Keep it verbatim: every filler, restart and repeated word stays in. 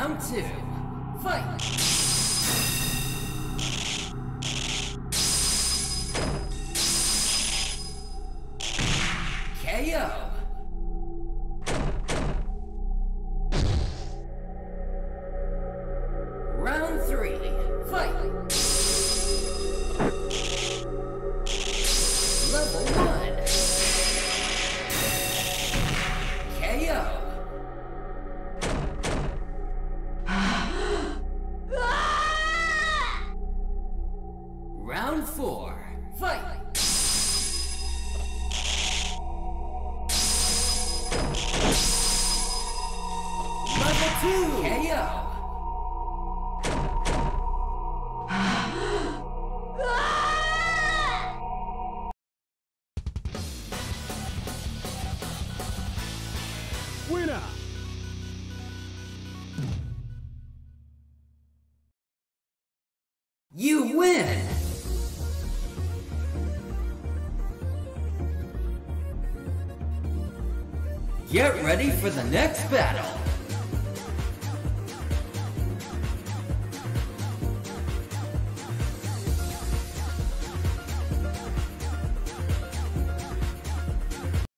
Round two, fight! K O! Round three, fight! Level one! K O! Round four, fight! Level two, K O! Winner! You win! Get ready for the next battle!